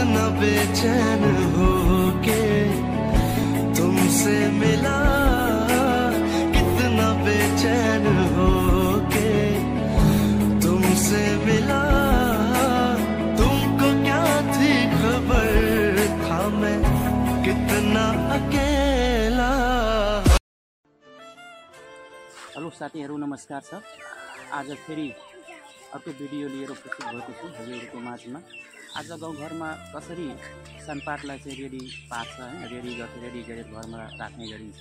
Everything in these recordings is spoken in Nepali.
कितना बेचैन हो के तुमसे मिला, कितना बेचैन हो के तुमसे मिला। तुमको क्या थी खबर, था मैं कितना अकेला। हेलो साथीहरू, नमस्कार छ। आज फेरि अर्को भिडियो लिएर उपस्थित भएको छु हजुरहरूको माझमा। आज गाउँघरमा कसरी सनपाटलाई चाहिँ रेडी पार्छ, रेडी गरेर घरमा राख्ने गरिन्छ।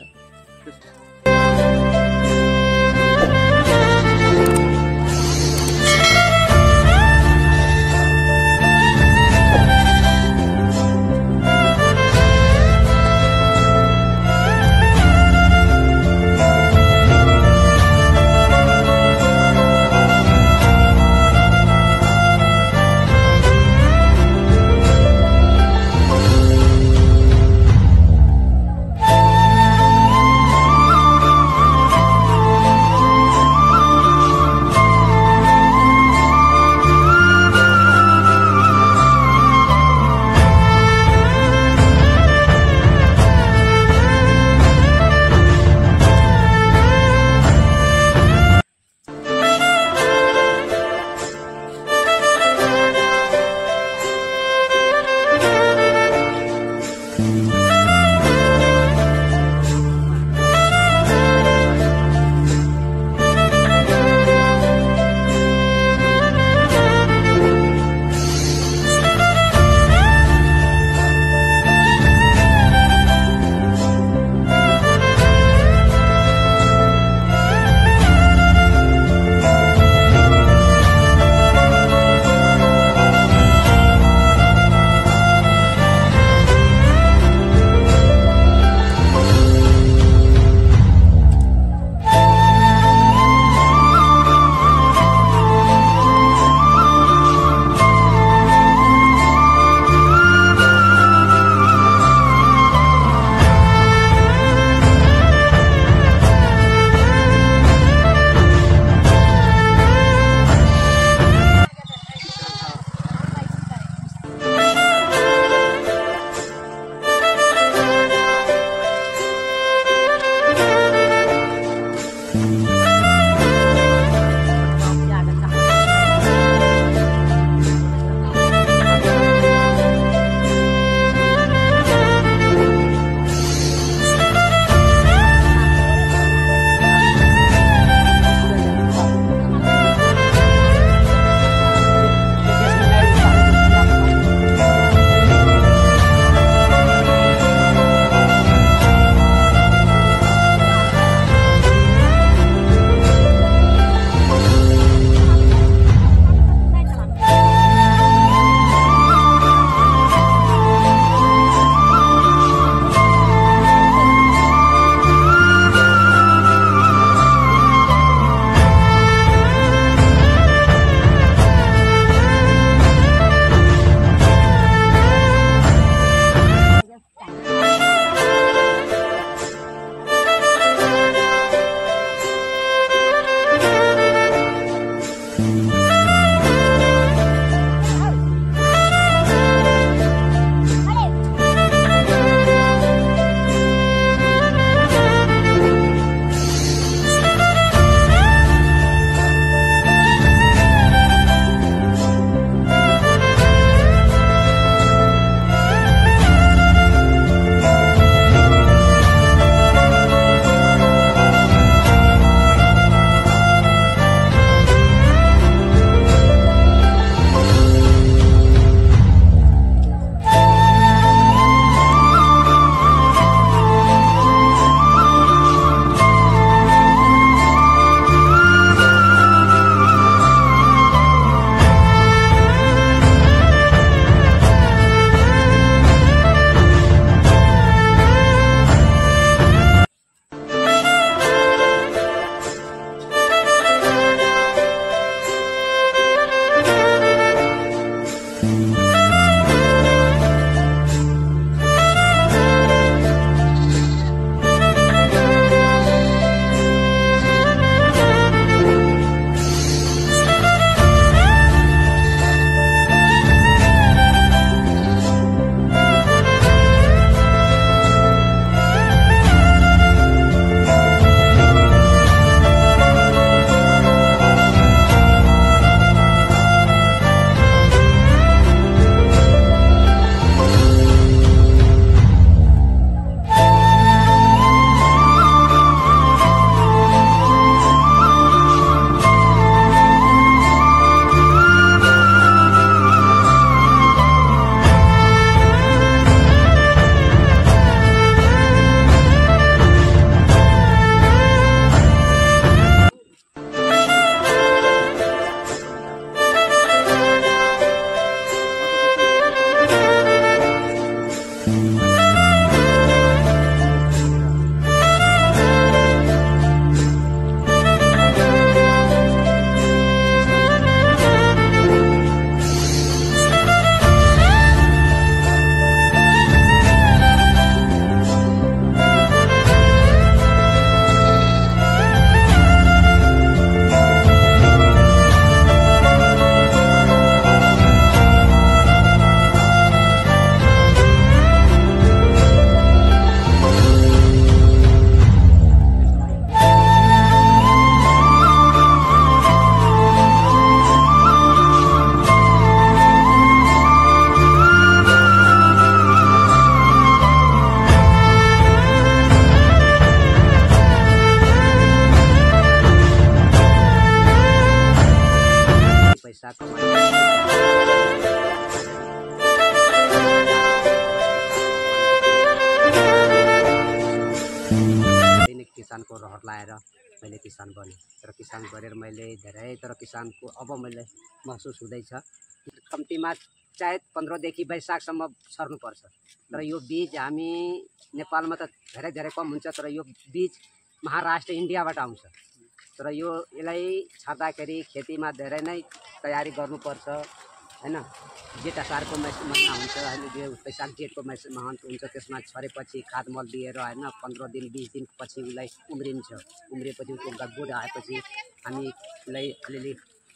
किसान बने। तर किसान बनेर मैले धेरै तर किसानको अब मैले महसुस हुँदैछ कम्तीमा चाहे 15 देखि वैशाखसम्म सर्नुपर्छ। तर यो बीज हामी नेपालमा त धेरै धेरै कम हुन्छ, तर यो बीज महाराष्ट्र इन्डियाबाट आउँछ। तर यसलाई छर्दाखेरि खेतीमा धेरै नै तयारी गर्नुपर्छ हैन। जेठ असारको महिना हुन्छ हैन, जो वैशाख जेठको महिना हुन्छ, त्यसमा छरेपछि खाद मल दिएर हैन 15 दिन 20 दिन पछि उसलाई उम्रिन्छ। उम्रिएपछि उसको गुड आएपछि हामी उसलाई अलिअलि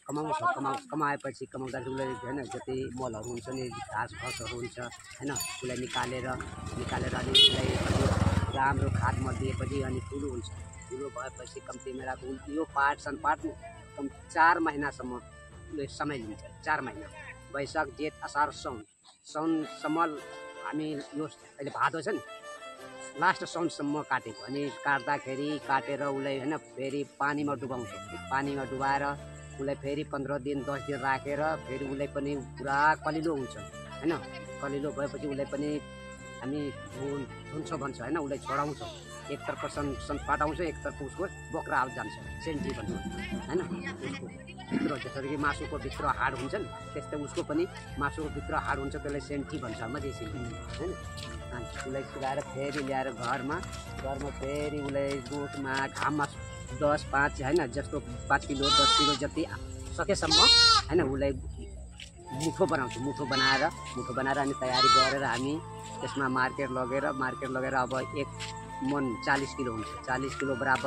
कमाएपछि कमाउँदाखेरि उसलाई हैन जति मलहरू हुन्छ नि घाँस घसहरू हुन्छ हैन, उसलाई निकालेर अनि उसलाई राम्रो खाद मल दिएपछि अनि ठुलो हुन्छ। ठुलो भएपछि कम्तीमा यो पाट सनपाट 4 महिनासम्म समय लिन्छ। 4 महिना वैशाख जेठ असार साउनसम्म हामी यो अहिले भादो छ नि लास्ट साउनसम्म काटेको। अनि काटेर उसलाई हैन फेरि पानीमा डुबाउँछौँ। पानीमा डुबाएर उसलाई फेरि 15 दिन 10 दिन राखेर फेरि उसलाई पनि पुरा कलिलो हुन्छ हैन। कलिलो भएपछि उसलाई पनि हामी धुन्छौँ भन्छ हैन, उसलाई छोडाउँछौँ। एकतर्फ सनपाट आउँछ, एकतर्फ उसको बोक्रा जान्छ, सेन्टी भन्छ हैन। उसको भित्र जसरी कि मासुको भित्र हाड हुन्छ नि त्यस्तै उसको पनि मासुको भित्र हाड हुन्छ, त्यसलाई सेन्टी भन्छ मधेसी हैन। अनि उसलाई सुकाएर फेरि ल्याएर घरमा फेरि उसलाई रोडमा घाममा 10-5 हैन जस्तो 5 किलो 10 किलो जति सकेसम्म हैन उसलाई मुठो बनाउँछौँ। मुठो बनाएर अनि तयारी गरेर हामी त्यसमा मार्केट लगेर अब 1 मन 40 किलो हुन्छ। 40 किलो बराबर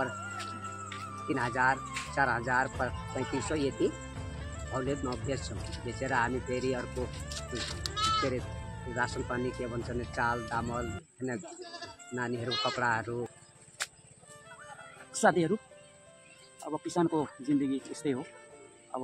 3000 4000 3500 यति भाउले बेच्छौँ। बेचेर हामी फेरि अर्को के अरे रासन पानी के भन्छ नि चाल दामल हैन, नानीहरूको कपडाहरू। साथीहरू अब किसानको जिन्दगी यस्तै हो। अब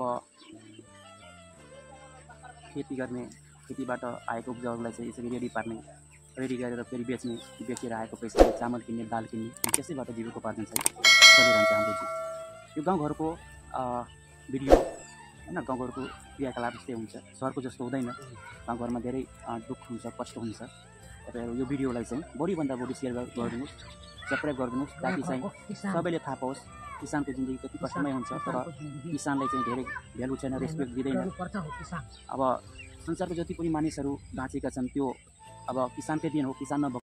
खेती गर्ने, खेतीबाट आएको उब्जाउलाई चाहिँ यसरी रेडी गरेर फेरि बेचेर आएको पैसाले चामल किन्ने, दाल किन्ने, त्यसैबाट जीविकोपार्जन चाहिँ चलिरहन्छ हाम्रो जीवन। यो गाउँघरको भिडियो हैन, गाउँघरको क्रियाकलाप यस्तै हुन्छ, सहरको जस्तो हुँदैन। गाउँघरमा धेरै दुःख हुन्छ, कष्ट हुन्छ। तपाईँहरू यो भिडियोलाई चाहिँ बढीभन्दा बढी सेयर गरिदिनुहोस्, सब्सक्राइब गरिदिनुहोस्, ताकि चाहिँ सबैले थाहा पाओस् किसानको जिन्दगी कति कष्टमय हुन्छ। तर किसानलाई चाहिँ धेरै भ्यालु छैन, रेस्पेक्ट दिँदैन। अब संसारको जति पनि मानिसहरू बाँचेका छन् त्यो अब किसानकै दिन हो। किसान